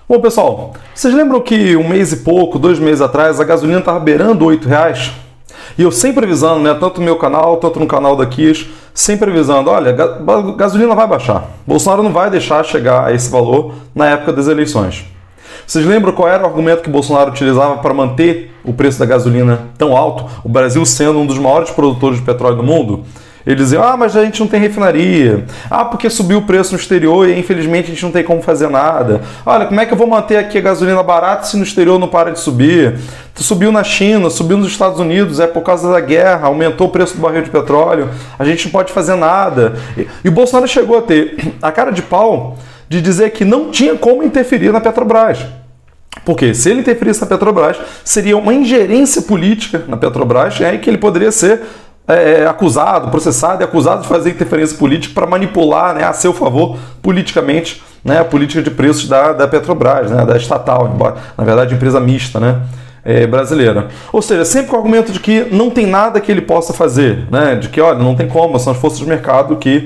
Bom, pessoal, vocês lembram que um mês e pouco, 2 meses atrás, a gasolina estava beirando R$8? E eu sempre avisando, né, tanto no meu canal, tanto no canal da Kias, sempre avisando, olha, gasolina vai baixar. Bolsonaro não vai deixar chegar a esse valor na época das eleições. Vocês lembram qual era o argumento que Bolsonaro utilizava para manter o preço da gasolina tão alto? O Brasil sendo um dos maiores produtores de petróleo do mundo? Ele dizia, mas a gente não tem refinaria. Porque subiu o preço no exterior e infelizmente a gente não tem como fazer nada. Olha, como é que eu vou manter aqui a gasolina barata se no exterior não para de subir? Subiu na China, subiu nos Estados Unidos, é por causa da guerra, aumentou o preço do barril de petróleo, a gente não pode fazer nada. E o Bolsonaro chegou a ter a cara de pau de dizer que não tinha como interferir na Petrobras. Porque se ele interferisse na Petrobras, seria uma ingerência política na Petrobras, e aí que ele poderia ser acusado, processado e acusado de fazer interferência política para manipular, né, a seu favor politicamente, né, a política de preços da Petrobras, né, da estatal, embora, na verdade, empresa mista, né, brasileira. Ou seja, sempre com o argumento de que não tem nada que ele possa fazer, né, de que, olha, não tem como, são as forças de mercado que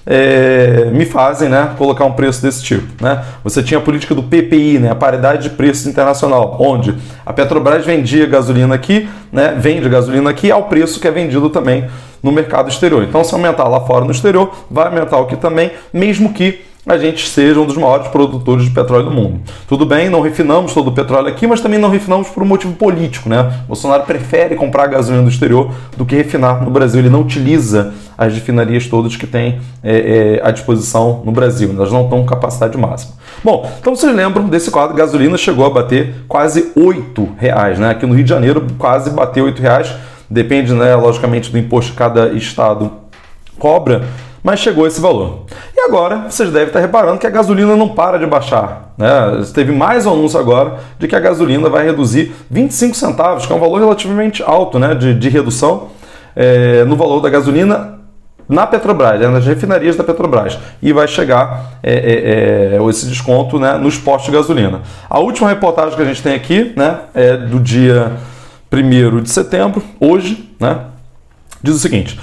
me fazem, né, colocar um preço desse tipo, né? Você tinha a política do PPI, né, a paridade de preços internacional, onde a Petrobras vendia gasolina aqui, né, vende gasolina aqui ao preço que é vendido também no mercado exterior. Então, se aumentar lá fora no exterior, vai aumentar aqui também, mesmo que a gente seja um dos maiores produtores de petróleo do mundo. Tudo bem, não refinamos todo o petróleo aqui, mas também não refinamos por um motivo político, né? Bolsonaro prefere comprar gasolina do exterior do que refinar no Brasil. Ele não utiliza as refinarias todas que tem à disposição no Brasil. Elas não estão com capacidade máxima. Bom, então vocês lembram desse quadro, gasolina chegou a bater quase R$8, né? Aqui no Rio de Janeiro quase bateu R$8. Depende, né, logicamente, do imposto que cada estado cobra, mas chegou esse valor. E agora, vocês devem estar reparando que a gasolina não para de baixar, né? Teve mais um anúncio agora de que a gasolina vai reduzir 25 centavos, que é um valor relativamente alto, né, de redução no valor da gasolina na Petrobras, nas refinarias da Petrobras. E vai chegar esse desconto, né, nos postos de gasolina. A última reportagem que a gente tem aqui, né, é do dia 1º de setembro, hoje, né, diz o seguinte...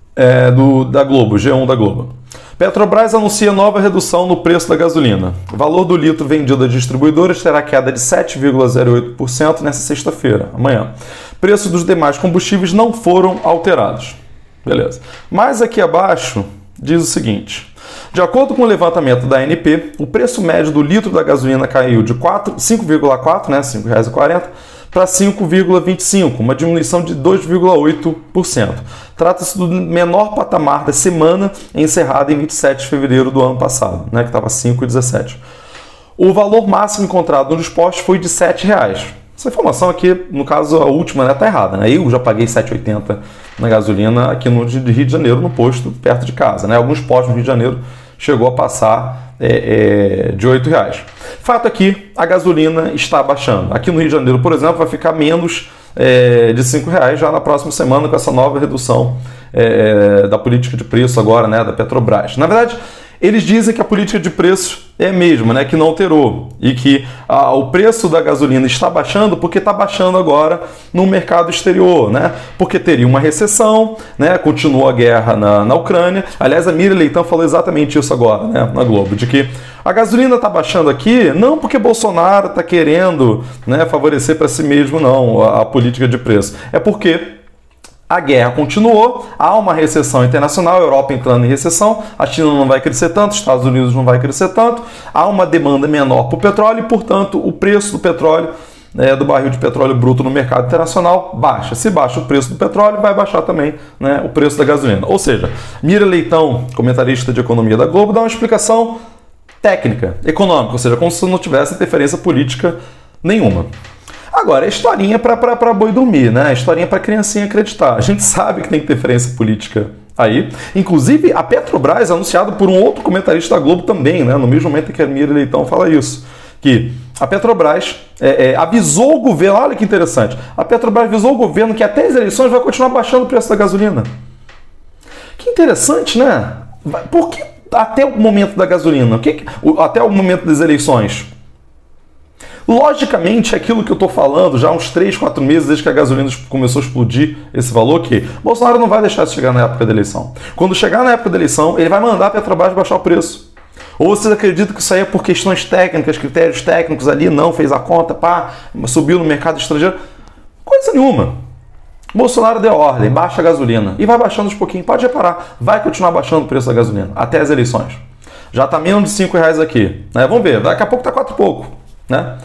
da Globo, G1 da Globo. Petrobras anuncia nova redução no preço da gasolina. O valor do litro vendido a distribuidoras terá queda de 7,08% nesta sexta-feira, amanhã. Preços dos demais combustíveis não foram alterados. Beleza. Mas aqui abaixo diz o seguinte. De acordo com o levantamento da ANP, o preço médio do litro da gasolina caiu de 5,4, né, R$ 5,40, para 5,25, uma diminuição de 2,8%. Trata-se do menor patamar da semana encerrada em 27 de fevereiro do ano passado, né, que estava 5,17. O valor máximo encontrado nos postos foi de R$ 7. Essa informação aqui, no caso, a última, está errada, né? Eu já paguei R$ 7,80 na gasolina aqui no Rio de Janeiro, no posto perto de casa, né? Alguns postos no Rio de Janeiro chegou a passar de R$ 8. Fato é que a gasolina está baixando. Aqui no Rio de Janeiro, por exemplo, vai ficar menos de R$ 5 já na próxima semana com essa nova redução da política de preço agora, né, da Petrobras. Na verdade, eles dizem que a política de preço é a mesma, né, que não alterou, e que o preço da gasolina está baixando porque está baixando agora no mercado exterior, né, porque teria uma recessão, né, continua a guerra na Ucrânia. Aliás, a Miriam Leitão falou exatamente isso agora, né, na Globo, de que a gasolina está baixando aqui não porque Bolsonaro está querendo, né, favorecer para si mesmo, não, a política de preço, é porque a guerra continuou, há uma recessão internacional, a Europa entrando em recessão, a China não vai crescer tanto, os Estados Unidos não vai crescer tanto, há uma demanda menor por petróleo e, portanto, o preço do petróleo, do barril de petróleo bruto no mercado internacional, baixa. Se baixa o preço do petróleo, vai baixar também, né, o preço da gasolina. Ou seja, Miriam Leitão, comentarista de economia da Globo, dá uma explicação técnica, econômica, ou seja, como se não tivesse interferência política nenhuma. Agora, é historinha para boi dormir, né? Historinha para criancinha acreditar. A gente sabe que tem interferência política aí. Inclusive, a Petrobras, anunciado por um outro comentarista da Globo também, né? No mesmo momento que a Miriam Leitão fala isso, que a Petrobras avisou o governo, olha que interessante, a Petrobras avisou o governo que até as eleições vai continuar baixando o preço da gasolina. Que interessante, né? Por que até o momento da gasolina? Até o momento das eleições? Logicamente, aquilo que eu estou falando já há uns 3, 4 meses, desde que a gasolina começou a explodir esse valor, que Bolsonaro não vai deixar isso chegar na época da eleição. Quando chegar na época da eleição, ele vai mandar a Petrobras baixar o preço. Ou vocês acreditam que isso aí é por questões técnicas, critérios técnicos ali, não fez a conta, pá, subiu no mercado estrangeiro? Coisa nenhuma. Bolsonaro deu ordem, baixa a gasolina. E vai baixando aos pouquinhos, pode reparar, vai continuar baixando o preço da gasolina, até as eleições. Já está menos de R$5 aqui, né? Vamos ver, daqui a pouco está 4 e pouco, né?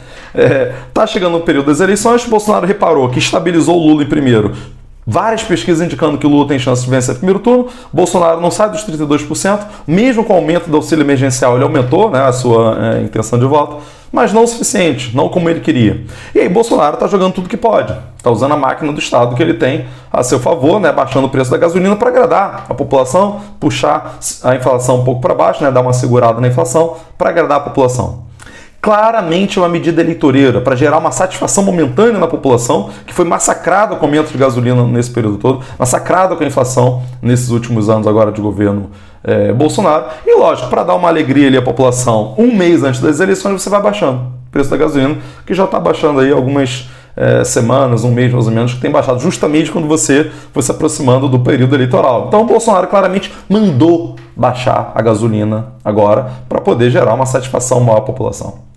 Tá chegando o período das eleições, Bolsonaro reparou que estabilizou o Lula em primeiro. Várias pesquisas indicando que o Lula tem chance de vencer o primeiro turno. Bolsonaro não sai dos 32%, mesmo com o aumento do auxílio emergencial, ele aumentou, né, a sua intenção de voto, mas não o suficiente, não como ele queria. E aí Bolsonaro está jogando tudo que pode, está usando a máquina do Estado que ele tem a seu favor, né, baixando o preço da gasolina para agradar a população, puxar a inflação um pouco para baixo, né, dar uma segurada na inflação para agradar a população. Claramente uma medida eleitoreira para gerar uma satisfação momentânea na população que foi massacrada com o aumento de gasolina nesse período todo, massacrada com a inflação nesses últimos anos agora de governo Bolsonaro. E lógico, para dar uma alegria ali à população, um mês antes das eleições você vai baixando o preço da gasolina, que já está baixando aí algumas semanas, um mês mais ou menos, que tem baixado justamente quando você foi se aproximando do período eleitoral. Então o Bolsonaro claramente mandou baixar a gasolina agora para poder gerar uma satisfação maior à população.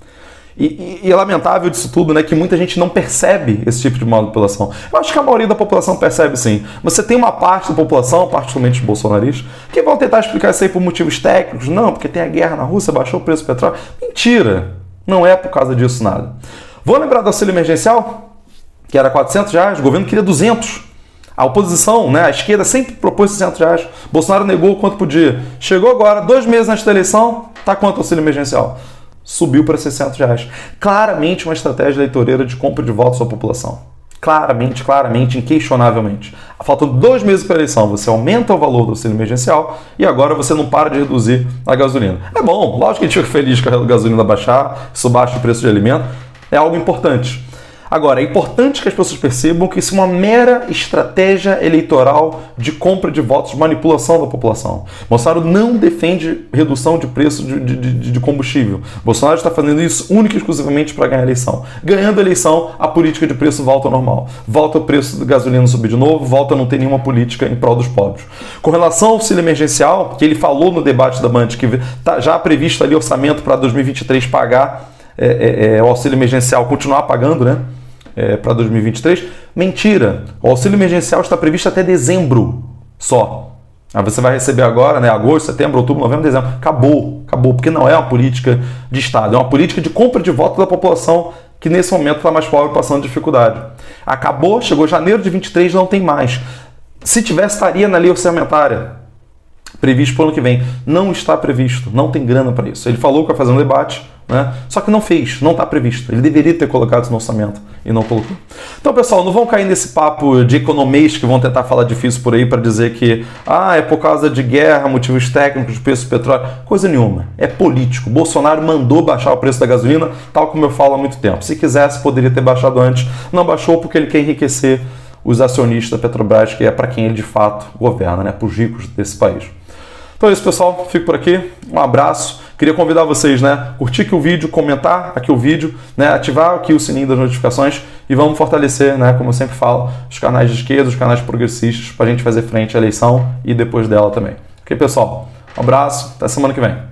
E é lamentável disso tudo, né, que muita gente não percebe esse tipo de manipulação. Eu acho que a maioria da população percebe sim. Você tem uma parte da população, particularmente os bolsonaristas, que vão tentar explicar isso aí por motivos técnicos. Não, porque tem a guerra na Rússia, baixou o preço do petróleo. Mentira! Não é por causa disso nada. Vou lembrar do auxílio emergencial, que era R$400, o governo queria 200. A oposição, né, a esquerda sempre propôs R$600. Bolsonaro negou o quanto podia. Chegou agora, 2 meses antes da eleição, tá quanto o auxílio emergencial? Subiu para R$600. Claramente uma estratégia eleitoreira de compra de votos à população. Claramente, inquestionavelmente. Faltando 2 meses para a eleição, você aumenta o valor do auxílio emergencial e agora você não para de reduzir a gasolina. É bom, lógico que a gente fica feliz com a gasolina baixar, isso baixa o preço de alimento, é algo importante. Agora, é importante que as pessoas percebam que isso é uma mera estratégia eleitoral de compra de votos, de manipulação da população. Bolsonaro não defende redução de preço de combustível. Bolsonaro está fazendo isso única e exclusivamente para ganhar a eleição. Ganhando a eleição, a política de preço volta ao normal. Volta o preço da gasolina subir de novo, volta a não ter nenhuma política em prol dos pobres. Com relação ao auxílio emergencial, que ele falou no debate da Band, que está já previsto ali orçamento para 2023 pagar o auxílio emergencial, continuar pagando, né? Para 2023, mentira. O auxílio emergencial está previsto até dezembro só. Aí você vai receber agora, né, agosto, setembro, outubro, novembro, dezembro. Acabou, porque não é uma política de Estado, é uma política de compra de voto da população que nesse momento está mais pobre, passando dificuldade. Acabou, chegou janeiro de 23, não tem mais. Se tivesse, estaria na lei orçamentária previsto para o ano que vem. Não está previsto, não tem grana para isso. Ele falou que vai fazer um debate, né? Só que não fez, não está previsto. Ele deveria ter colocado isso no orçamento e não colocou. Então, pessoal, não vão cair nesse papo de economês que vão tentar falar difícil por aí para dizer que é por causa de guerra, motivos técnicos, preço do petróleo. Coisa nenhuma. É político. Bolsonaro mandou baixar o preço da gasolina, tal como eu falo há muito tempo. Se quisesse, poderia ter baixado antes. Não baixou porque ele quer enriquecer os acionistas da Petrobras, que é para quem ele de fato governa, né? Para os ricos desse país. Então é isso, pessoal. Fico por aqui. Um abraço. Queria convidar vocês, né? Curtir aqui o vídeo, comentar aqui o vídeo, né? Ativar aqui o sininho das notificações e vamos fortalecer, né? Como eu sempre falo, os canais de esquerda, os canais progressistas, para a gente fazer frente à eleição e depois dela também. Ok, pessoal? Um abraço. Até semana que vem.